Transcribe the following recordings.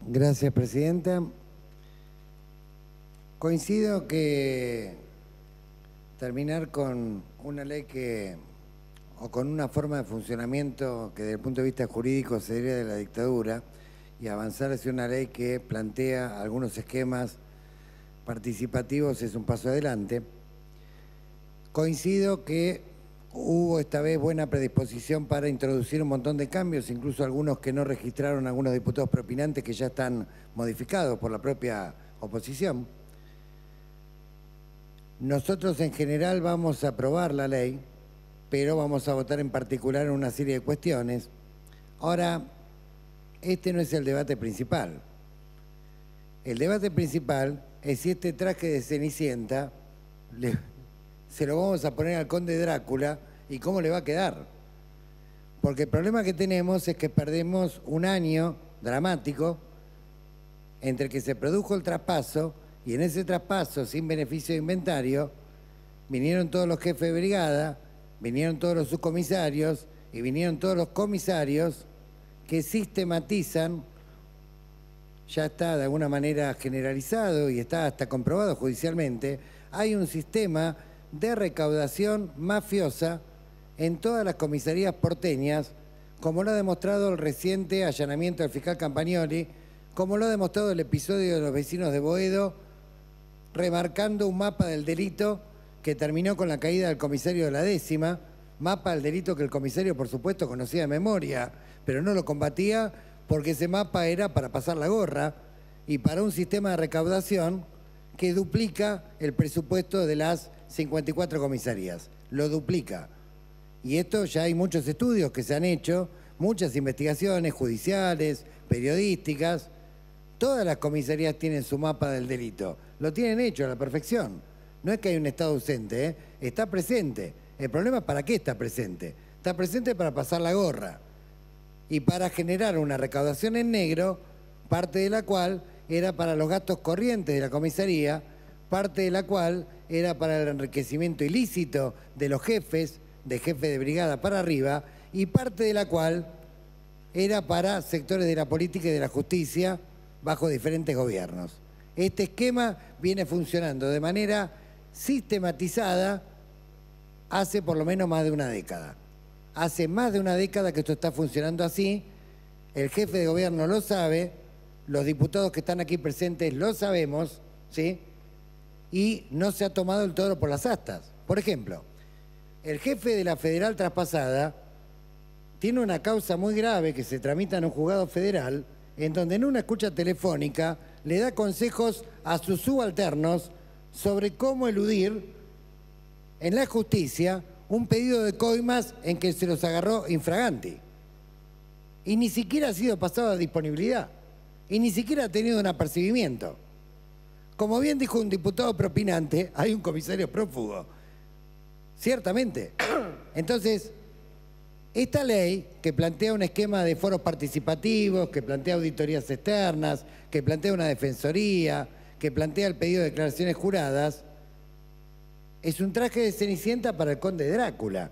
Gracias, presidenta. Coincido que terminar con una ley o con una forma de funcionamiento que desde el punto de vista jurídico sería de la dictadura y avanzar hacia una ley que plantea algunos esquemas participativos es un paso adelante. Coincido que hubo esta vez buena predisposición para introducir un montón de cambios, incluso algunos que no registraron algunos diputados propinantes que ya están modificados por la propia oposición. Nosotros en general vamos a aprobar la ley, pero vamos a votar en particular en una serie de cuestiones. Ahora, este no es el debate principal. El debate principal es si este traje de Cenicienta se lo vamos a poner al conde Drácula y cómo le va a quedar. Porque el problema que tenemos es que perdemos un año dramático entre que se produjo el traspaso y en ese traspaso, sin beneficio de inventario, vinieron todos los jefes de brigada, vinieron todos los subcomisarios y vinieron todos los comisarios que sistematizan, ya está de alguna manera generalizado y está hasta comprobado judicialmente, hay un sistema de recaudación mafiosa en todas las comisarías porteñas, como lo ha demostrado el reciente allanamiento del fiscal Campagnoli, como lo ha demostrado el episodio de los vecinos de Boedo, remarcando un mapa del delito que terminó con la caída del comisario de la 10ª, mapa del delito que el comisario, por supuesto, conocía de memoria, pero no lo combatía porque ese mapa era para pasar la gorra y para un sistema de recaudación que duplica el presupuesto de las 54 comisarías. Lo duplica. Y esto ya hay muchos estudios que se han hecho, muchas investigaciones judiciales, periodísticas. Todas las comisarías tienen su mapa del delito. Lo tienen hecho a la perfección. No es que hay un Estado ausente, ¿eh? Está presente. El problema es para qué está presente. Está presente para pasar la gorra y para generar una recaudación en negro, parte de la cual era para los gastos corrientes de la comisaría, parte de la cual era para el enriquecimiento ilícito de los jefes, de jefe de brigada para arriba, y parte de la cual era para sectores de la política y de la justicia bajo diferentes gobiernos. Este esquema viene funcionando de manera sistematizada hace por lo menos más de una década. Hace más de una década que esto está funcionando así, el jefe de gobierno lo sabe, los diputados que están aquí presentes lo sabemos, ¿sí? Y no se ha tomado el toro por las astas. Por ejemplo, el jefe de la federal traspasada tiene una causa muy grave que se tramita en un juzgado federal en donde en una escucha telefónica le da consejos a sus subalternos sobre cómo eludir en la justicia un pedido de coimas en que se los agarró infraganti. Y ni siquiera ha sido pasado a disponibilidad. Y ni siquiera ha tenido un apercibimiento. Como bien dijo un diputado propinante, hay un comisario prófugo. Ciertamente. Entonces, esta ley que plantea un esquema de foros participativos, que plantea auditorías externas, que plantea una defensoría, que plantea el pedido de declaraciones juradas, es un traje de Cenicienta para el conde Drácula.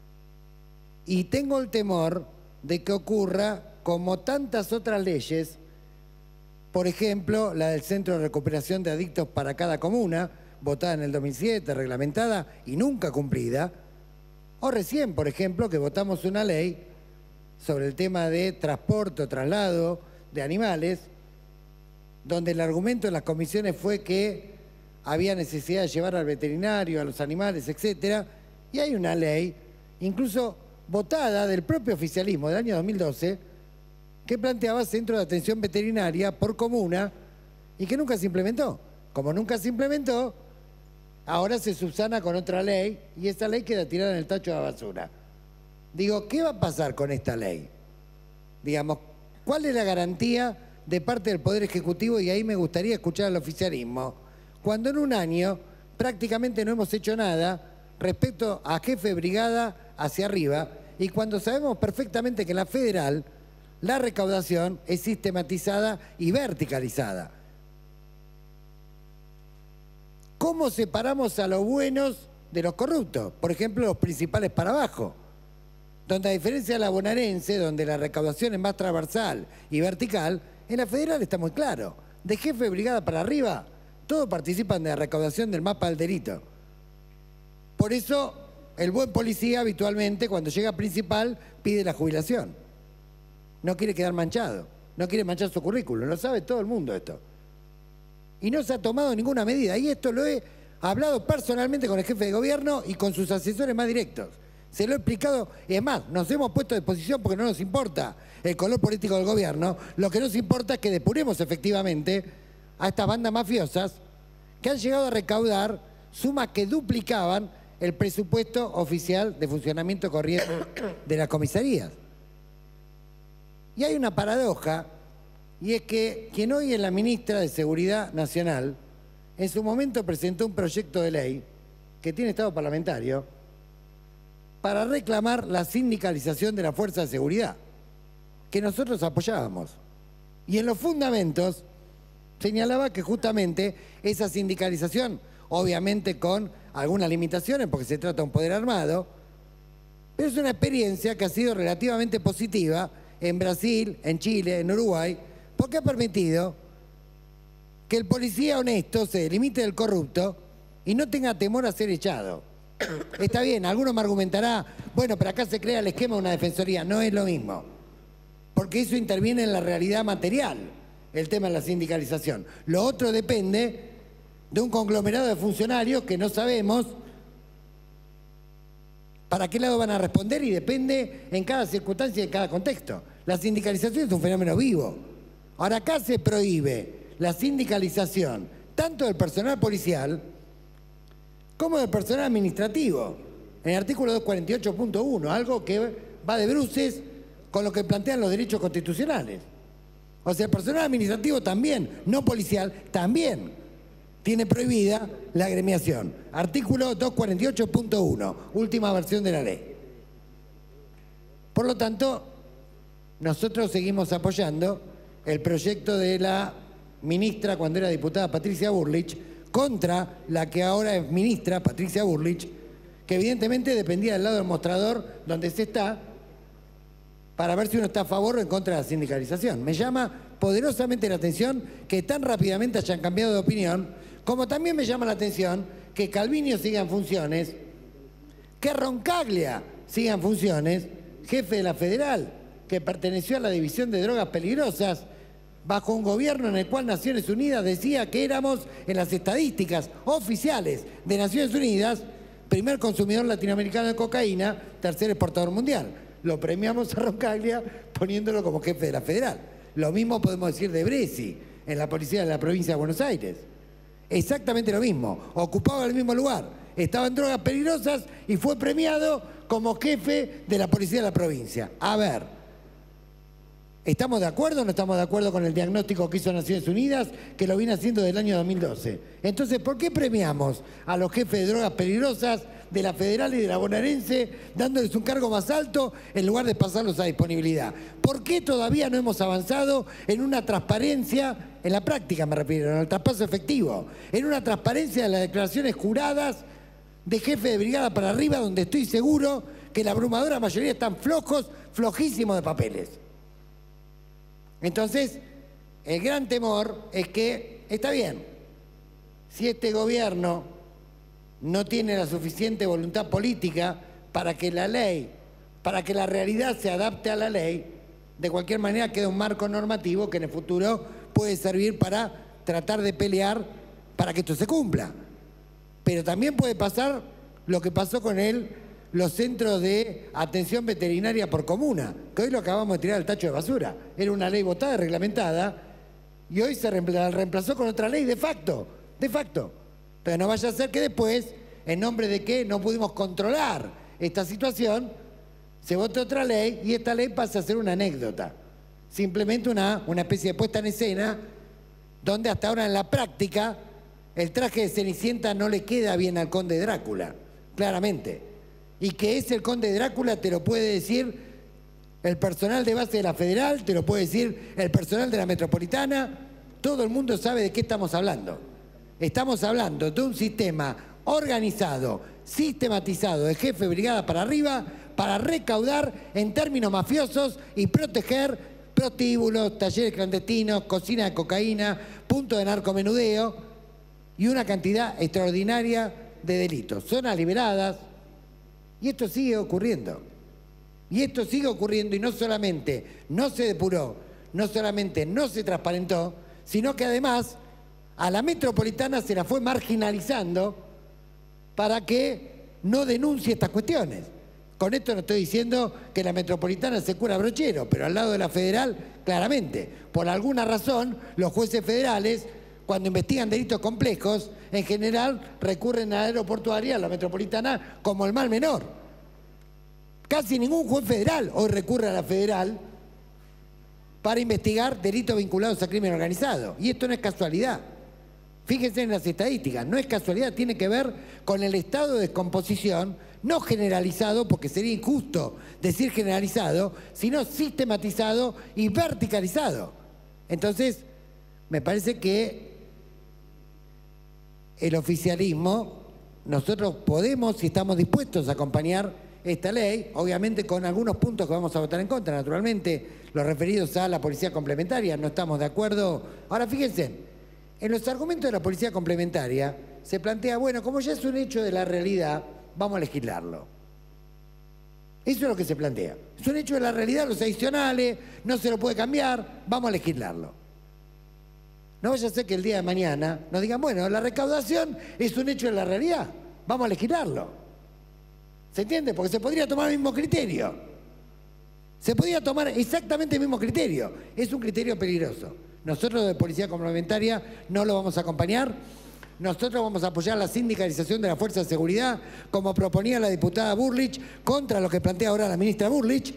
Y tengo el temor de que ocurra como tantas otras leyes, por ejemplo, la del Centro de Recuperación de Adictos para cada comuna, votada en el 2007, reglamentada y nunca cumplida, o recién, por ejemplo, que votamos una ley sobre el tema de transporte o traslado de animales, donde el argumento en las comisiones fue que había necesidad de llevar al veterinario, a los animales, etcétera, y hay una ley, incluso votada del propio oficialismo del año 2012, que planteaba centros de atención veterinaria por comuna y que nunca se implementó. Como nunca se implementó, ahora se subsana con otra ley y esa ley queda tirada en el tacho de la basura. Digo, ¿qué va a pasar con esta ley? Digamos, ¿cuál es la garantía de parte del Poder Ejecutivo? Y ahí me gustaría escuchar al oficialismo. Cuando en un año prácticamente no hemos hecho nada respecto a jefe de brigada hacia arriba y cuando sabemos perfectamente que en la federal la recaudación es sistematizada y verticalizada. ¿Cómo separamos a los buenos de los corruptos? Por ejemplo, los principales para abajo, donde a diferencia de la bonaerense, donde la recaudación es más transversal y vertical, En la federal está muy claro. De jefe de brigada para arriba, todos participan de la recaudación del mapa del delito. Por eso, el buen policía habitualmente, cuando llega a principal, pide la jubilación. No quiere quedar manchado, no quiere manchar su currículum, lo sabe todo el mundo esto. Y no se ha tomado ninguna medida. Y esto lo he hablado personalmente con el jefe de gobierno y con sus asesores más directos. Se lo he explicado, y es más, nos hemos puesto a disposición porque no nos importa el color político del gobierno. Lo que nos importa es que depuremos efectivamente a estas bandas mafiosas que han llegado a recaudar sumas que duplicaban el presupuesto oficial de funcionamiento corriente de las comisarías. Y hay una paradoja, y es que quien hoy es la ministra de Seguridad Nacional, en su momento presentó un proyecto de ley que tiene estado parlamentario para reclamar la sindicalización de la Fuerza de Seguridad, que nosotros apoyábamos. Y en los fundamentos señalaba que justamente esa sindicalización, obviamente con algunas limitaciones porque se trata de un poder armado, pero es una experiencia que ha sido relativamente positiva en Brasil, en Chile, en Uruguay, porque ha permitido que el policía honesto se delimite del corrupto y no tenga temor a ser echado. Está bien, alguno me argumentará, bueno, pero acá se crea el esquema de una defensoría. No es lo mismo, porque eso interviene en la realidad material, el tema de la sindicalización. Lo otro depende de un conglomerado de funcionarios que no sabemos para qué lado van a responder y depende en cada circunstancia y en cada contexto. La sindicalización es un fenómeno vivo. Ahora, acá se prohíbe la sindicalización tanto del personal policial como del personal administrativo, en el artículo 248.1, algo que va de bruces con lo que plantean los derechos constitucionales. O sea, el personal administrativo también, no policial, también tiene prohibida la agremiación. Artículo 248.1, última versión de la ley. Por lo tanto, nosotros seguimos apoyando el proyecto de la ministra, cuando era diputada, Patricia Bullrich, contra la que ahora es ministra, Patricia Bullrich, que evidentemente dependía del lado del mostrador donde se está, para ver si uno está a favor o en contra de la sindicalización. Me llama poderosamente la atención que tan rápidamente hayan cambiado de opinión, como también me llama la atención que Calviño siga en funciones, que Roncaglia siga en funciones, jefe de la Federal, que perteneció a la División de Drogas Peligrosas, bajo un gobierno en el cual Naciones Unidas decía que éramos, en las estadísticas oficiales de Naciones Unidas, primer consumidor latinoamericano de cocaína, tercer exportador mundial. Lo premiamos a Roncaglia poniéndolo como jefe de la Federal. Lo mismo podemos decir de Bresi, en la policía de la provincia de Buenos Aires. Exactamente lo mismo, ocupaba el mismo lugar, estaba en drogas peligrosas y fue premiado como jefe de la policía de la provincia. A ver, ¿estamos de acuerdo o no estamos de acuerdo con el diagnóstico que hizo Naciones Unidas, que lo viene haciendo desde el año 2012? Entonces, ¿por qué premiamos a los jefes de drogas peligrosas de la Federal y de la Bonaerense dándoles un cargo más alto en lugar de pasarlos a disponibilidad? ¿Por qué todavía no hemos avanzado en una transparencia, en la práctica me refiero, en el traspaso efectivo, en una transparencia de las declaraciones juradas de jefe de brigada para arriba, donde estoy seguro que la abrumadora mayoría están flojos, flojísimos de papeles? Entonces, el gran temor es que, está bien, si este gobierno no tiene la suficiente voluntad política para que la ley, para que la realidad se adapte a la ley, de cualquier manera queda un marco normativo que en el futuro puede servir para tratar de pelear para que esto se cumpla. Pero también puede pasar lo que pasó con los centros de atención veterinaria por comuna, que hoy lo acabamos de tirar al tacho de basura. Era una ley votada y reglamentada y hoy se reemplazó con otra ley de facto. Pero no vaya a ser que después, en nombre de que no pudimos controlar esta situación, se vote otra ley y esta ley pasa a ser una anécdota. Simplemente una especie de puesta en escena donde hasta ahora en la práctica el traje de Cenicienta no le queda bien al conde Drácula, claramente. Y que es el conde Drácula te lo puede decir el personal de base de la Federal, te lo puede decir el personal de la Metropolitana, todo el mundo sabe de qué estamos hablando. Estamos hablando de un sistema organizado, sistematizado, de jefe de brigada para arriba, para recaudar en términos mafiosos y proteger prostíbulos, talleres clandestinos, cocina de cocaína, puntos de narcomenudeo y una cantidad extraordinaria de delitos. Zonas liberadas. Y esto sigue ocurriendo. Y esto sigue ocurriendo y no solamente no se depuró, no solamente no se transparentó, sino que además a la metropolitana se la fue marginalizando para que no denuncie estas cuestiones. Con esto no estoy diciendo que la metropolitana se cura brochero, pero al lado de la federal, claramente. Por alguna razón, los jueces federales, cuando investigan delitos complejos, en general recurren a la aeroportuaria, a la metropolitana, como el mal menor. Casi ningún juez federal hoy recurre a la federal para investigar delitos vinculados a crimen organizado. Y esto no es casualidad. Fíjense en las estadísticas, no es casualidad, tiene que ver con el estado de descomposición, no generalizado, porque sería injusto decir generalizado, sino sistematizado y verticalizado. Entonces, me parece que el oficialismo, nosotros podemos y estamos dispuestos a acompañar esta ley, obviamente con algunos puntos que vamos a votar en contra, naturalmente, los referidos a la policía complementaria, no estamos de acuerdo. Ahora, fíjense. En los argumentos de la policía complementaria se plantea, bueno, como ya es un hecho de la realidad, vamos a legislarlo. Eso es lo que se plantea. Es un hecho de la realidad, los adicionales, no se lo puede cambiar, vamos a legislarlo. No vaya a ser que el día de mañana nos digan, bueno, la recaudación es un hecho de la realidad, vamos a legislarlo. ¿Se entiende? Porque se podría tomar el mismo criterio. Se podría tomar exactamente el mismo criterio. Es un criterio peligroso. Nosotros de Policía Complementaria no lo vamos a acompañar. Nosotros vamos a apoyar la sindicalización de la Fuerza de Seguridad, como proponía la diputada Burlich, contra lo que plantea ahora la ministra Burlich.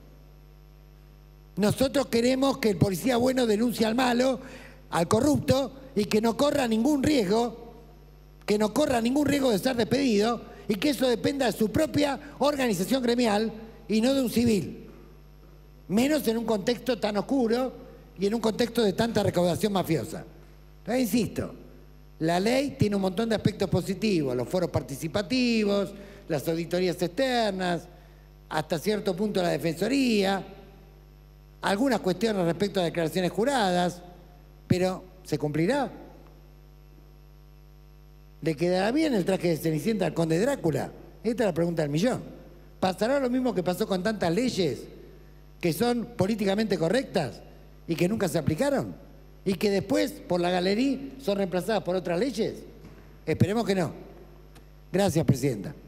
Nosotros queremos que el policía bueno denuncie al malo, al corrupto, y que no corra ningún riesgo, de ser despedido, y que eso dependa de su propia organización gremial y no de un civil. Menos en un contexto tan oscuro y en un contexto de tanta recaudación mafiosa. Pero insisto, la ley tiene un montón de aspectos positivos, los foros participativos, las auditorías externas, hasta cierto punto la defensoría, algunas cuestiones respecto a declaraciones juradas, pero ¿se cumplirá? ¿Le quedará bien el traje de Cenicienta al conde Drácula? Esta es la pregunta del millón. ¿Pasará lo mismo que pasó con tantas leyes que son políticamente correctas y que nunca se aplicaron? Y que después, por la galería, son reemplazadas por otras leyes. Esperemos que no. Gracias, Presidenta.